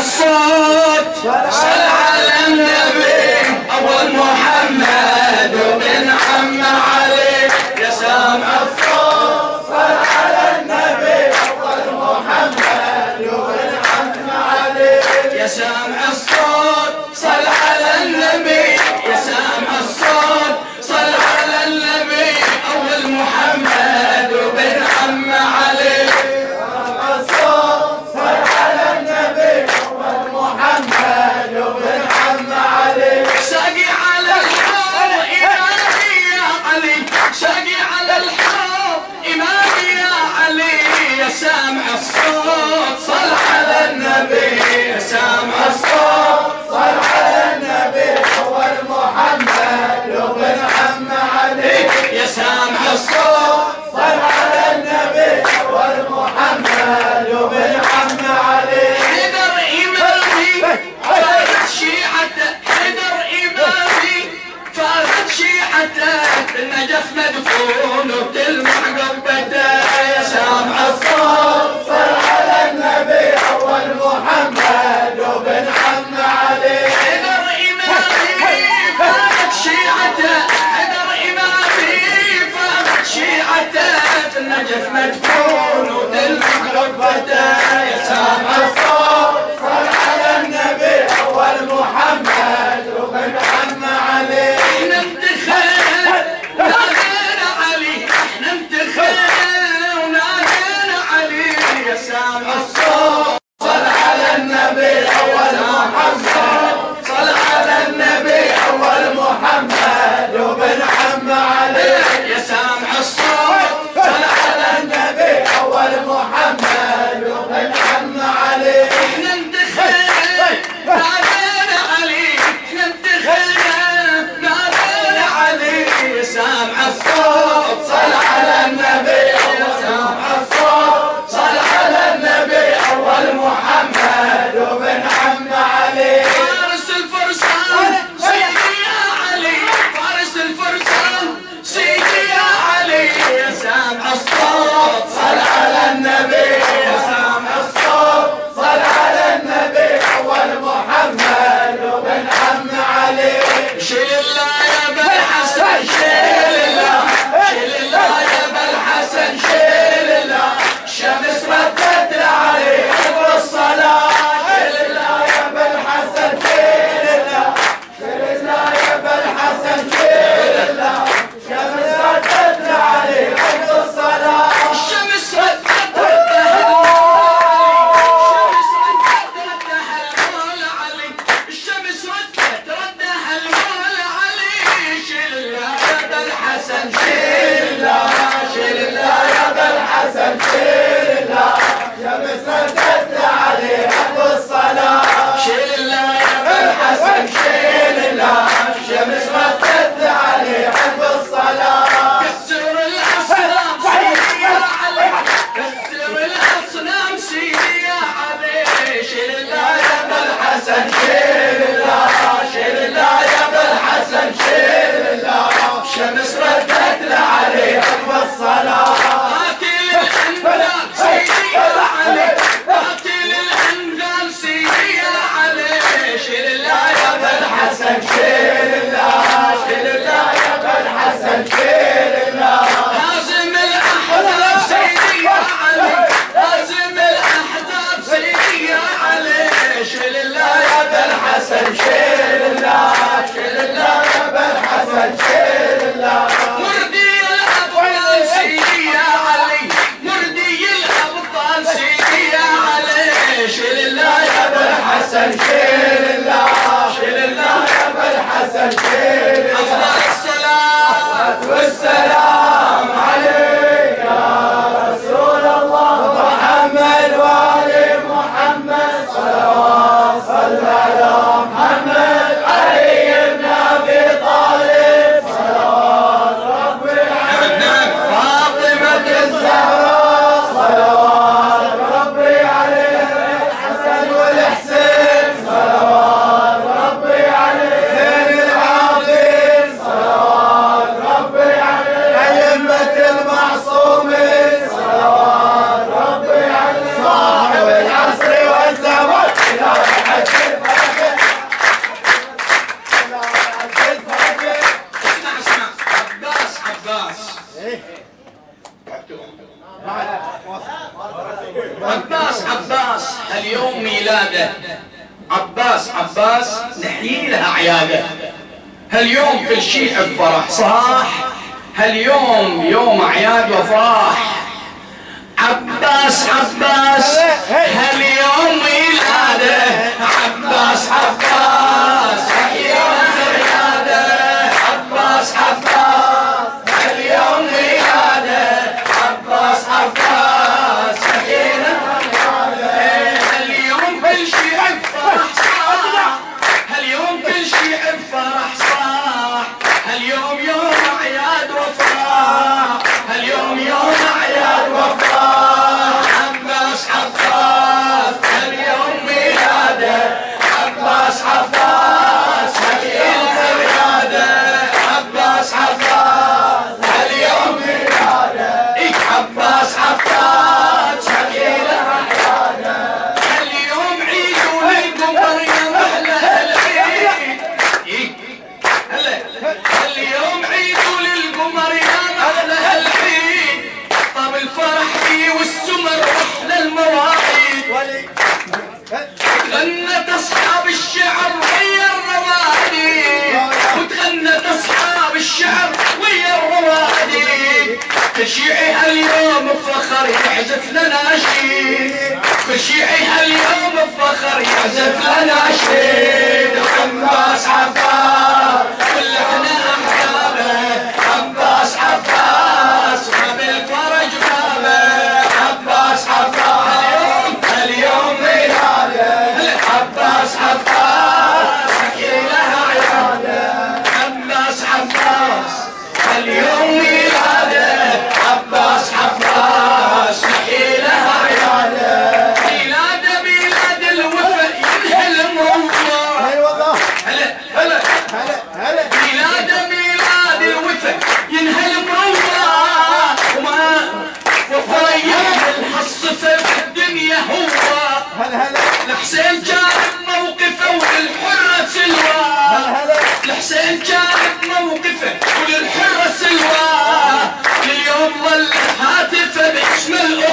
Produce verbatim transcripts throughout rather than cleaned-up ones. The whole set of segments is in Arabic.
الصوت صل على النبي أول محمد وبن عم علي يا سامع الصوت صل على النبي أول محمد وبن عم علي يا سامع الصوت صل على النبي يا سامع الصوت صل على النبي أول محمد وبن عم علي سامع الصوت صل على النبي يا سامع الصوت صل على النبي أول محمد وبن عم علي يا سامع الصوت صل على النبي أول محمد وبن عم علي حيدر إمامي فارق شيعته حيدر إمامي فارق شيعته النجف مدفون وبتلمع قبته يا سامع الصوت صل على النبي أول محمد وبن عم علي حيدر إمامي فارق شيعته حيدر إمامي فارق شيعته النجف مدفون وتلمع قبته يا سامع الصوت صل على النبي أول محمد وبن عم علي احنا انتخينا ونادينا علي احنا انتخينا ونادينا علي يا سامع الصوت صل على النبي أول محمد صل على النبي أول محمد وبن عم علي يا سامع الصوت صل على النبي أول محمد وبن عم علي احنا انتخينا نادينا علي احنا انتخينا نادينا علي يا سامع الصوت صل على النبي يا سامع الصوت صل على النبي أول محمد وبن عم علي فارس الفرسان سيدي يا علي فارس الفرسان سيدي يا علي يا سامع الصوت صل على النبي يا سامع الصوت صل على النبي أول محمد وبن عم علي شيل الله يا بالحسن شيل الله شيل الله يا بالحسن شيل الله شمس ردت لعلي حب الصلاة شيل الله يا بالحسن شيل الله شيل الله يا بالحسن شيل الله شمس ردت لعلي حب الصلاة الشمس ردت الشمس ردت ردها المولى علي شيل الله يا بالحسن شيل الله شيل الله يا بالحسن شيل الله شمس ردت لعلي حب الصلاة شيل الله يا بالحسن شيل الله شمس ردت لعلي حب الصلاة كسر الأصنام سيدي يا علي كسر الأصنام سيدي يا علي شيل الله يا بالحسن شيل الله شيل الله يا بالحسن شيل الله شمس ردت لعلي حب الصلاة قاتل الأنبياء سيدي يا علي قاتل الأنبياء سيدي يا علي شيل الله يا بالحسن شيل الله شيل الله يا بالحسن شيل الله هازم الأحزاب سيدي يا علي هازم الأحزاب سيدي يا علي شيل الله يا بالحسن شيل الله شيل الله يا بالحسن شيل الله مردي الأبطال سيدي يا علي مردي الأبطال سيدي يا علي شيل الله يا بالحسن شيل الله شيل الله يا بالحسن شيل الله أفضل الصلاة والسلام عليك يا رسول الله محمد وآل محمد صلوات صل على محمد علي بن أبي طالب صلوات ربي عليه فاطمة الزهراء صلوات ربي عليه الحسن والحسين اليوم ميلاده عباس عباس نحيي لها عياده. هاليوم كل شيء بفرح صاح، هاليوم يوم اعياد وافراح. عباس عباس هاليوم ميلاده، عباس عباس نحيي لها عياده. عباس عباس هاليوم ميلاده، عباس عباس نحيي لها عياده. هاليوم كل شيء بفرح صاح، هاليوم كل شيء بفرح صاح. هاليوم يوم اعياد وافراح، هاليوم يوم اعياد وافراح. عباس عباس هاليوم ميلاده، عباس عباس نحيي لها عياده. عباس عباس هاليوم ميلاده، إيه عباس عباس نحيي لها عياده. هاليوم عيد وللقمر يا محلى العيد، إيه هلا اليوم عيد للقمر يا محلى العيد. طاب الفرح فيه والسمر واحلى المواعيد. تغنت اصحاب الشعر ويا الروادي، وتغنت اصحاب الشعر ويا الروادي. كل شيعي هاليوم بفخر يعزف لنا نشيد، كل شيعي هاليوم بفخر يعزف لنا نشيد. عباس عباس كل احنا احبابه، عباس عباس باب الفرج بابه. عباس عباس اليوم اليوم ميلاده، عباس عباس نحيي لها عياده. عباس عباس اليوم ميلاده، عباس عباس نحيي لها عياده. ميلاده ميلاد الوفا ينهل الموضوع. اي والله. هلا هلا هلا هلا. ميلاده ميلاد الوفا ينهل الموضوع، وما وفايح الحصفه في الدنيا هو. هلا هلا. الحسين كان موقفه وللحرة سلوى، هلا. الحسين كان موقفه وللحرة سلوى. لليوم ظلت هاتفه باسم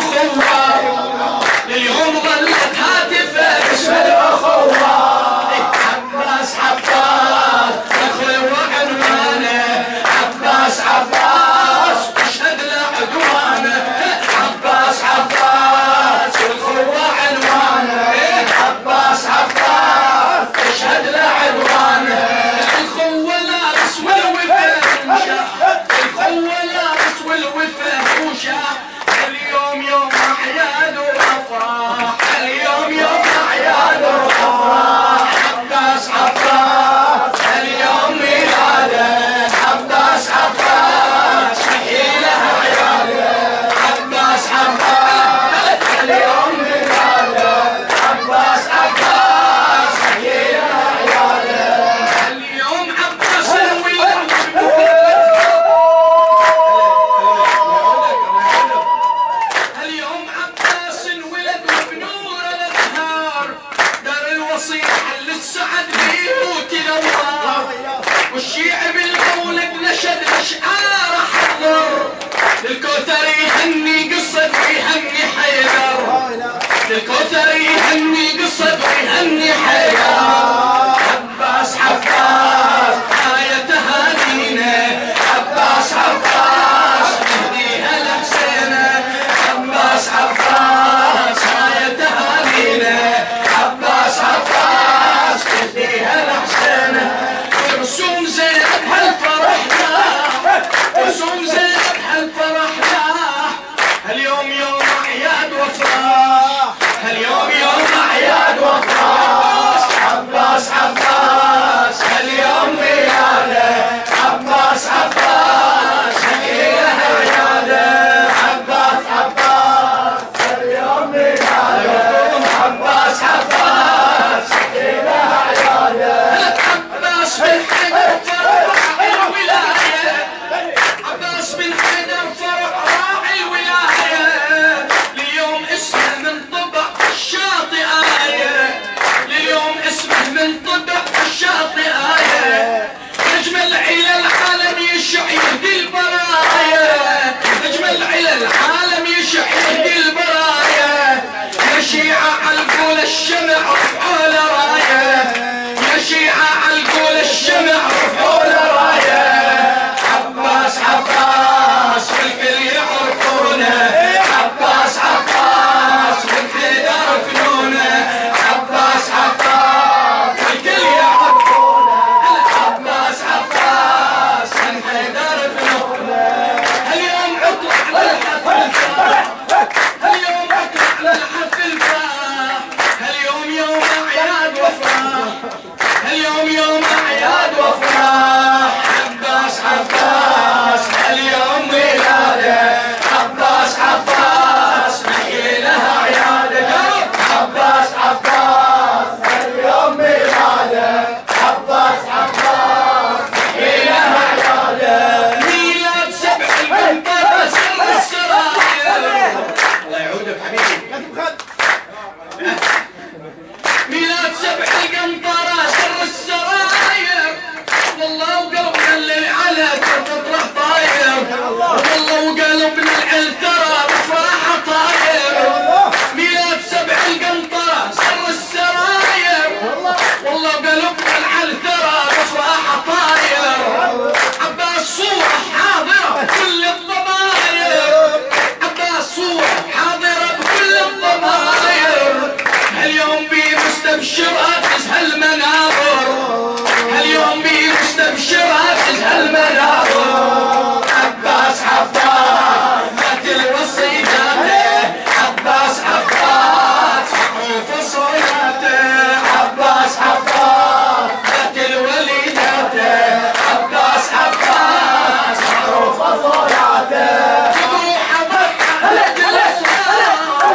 الأخوة، لليوم ظلت هاتفه باسم الأخوة. عباس عباس دخل وعنوانه، عباس عباس تشهد لعدوانه. عباس عباس الأخوة عنوانه، عباس عباس تشهد لعدوانه. الأخوة لابس والوفا وشاح، الأخوة لابس والوفا وشاح. اليوم يوم أعياد وأفراح، اليوم يوم أعياد وأفراح. عباس عباس اليوم ميلاده، عباس عباس نحيي لها عياده. عباس عباس اليوم ميلاده، عباس عباس نحيي لها عياده. اليوم عباس الولد اليوم عباس الولد وبنور الازهار. دار الوصي حل السعد بيوت الانوار، والشيعي بالمولد نشد اشعار حضر. للكوثر يهني قصد ويهني حيدر، للكوثر يهني قصد ويهني حيدر. عباس عباس آية تهانينا، عباس عباس نهديها لحسينه. عباس عباس آية تهانينا، عباس عباس نهديها لحسينه. ورسوم زينب هالفرح له، رسوم زينب هالفرح له. اليوم يوم اعياد وافراح، اليوم يوم اعياد وافراح. وافراح، اليوم يوم اعياد وافراح. عباس عباس اليوم ميلاده، عباس عباس نحيي له اعياده. عباس عباس اليوم ميلاده، عباس عباس نحيي له اعياده. ميلاد سبع القنطرة سر السراير. الله يعودك حبيبي. ميلاد سبع القنطرة سر السراير، والله وقلبنا اللي على تطرح طاير، والله وقلبنا العلترى بفرحة طاير. ميلاد سبع القنطرة سر السراير، والله وقلبنا العلترى بفرحة طاير. عباس صورة حاضرة بكل الضماير، عباس صورة حاضرة بكل الضماير. هاليوم بيه مستبشرة تزهى المناظر، هاليوم بيه مستبشرة تزهى المناظر. عباس عباس مات الوصيداته، عباس عباس معروف صلاته. عباس عباس مات الوليداته، عباس عباس معروف صلاته. بروحه ضحى لأجل الصلاة،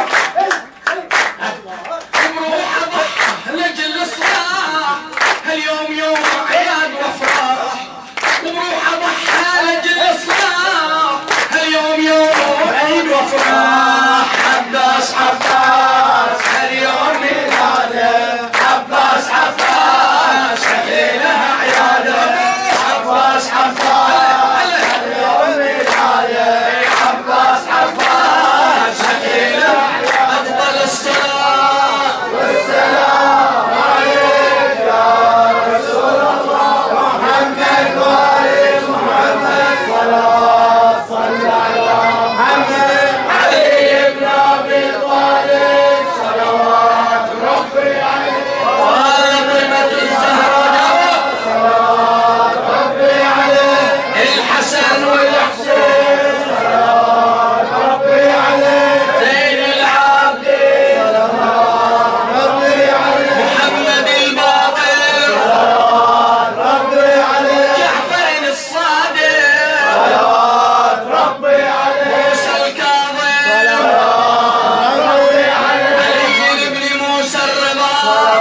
بروحه ضحى لأجل الصلاة. هاليوم يوم اعياد وافراح، وبروحه ضحى لأجل الصلاة. هاليوم يوم عيد وافراح. عباس عباس اليوم ميلاده، عباس عباس نحيي له اعياده. عباس عباس اليوم ميلاده، عباس عباس نحيي له اعياده. افضل الصلاة والسلام عليك يا رسول الله، محمد وآل محمد، صلاة صلى على محمد. علي بن أبي طالب صلوات ربي عليه، فاطمة الزهراء صلوات ربي عليه، الحسن والحسين صلوات ربي عليه، زين العابدين ربي عليه، محمد الباقر صلوات ربي عليه، جعفر الصادق صلوات ربي عليه، موسى الكاظم ربي عليه، علي بن موسى الرضا